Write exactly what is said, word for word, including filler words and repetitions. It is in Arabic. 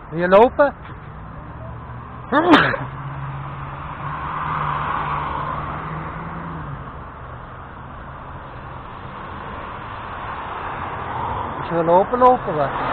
Wil je lopen? Als je wil lopen, lopen we.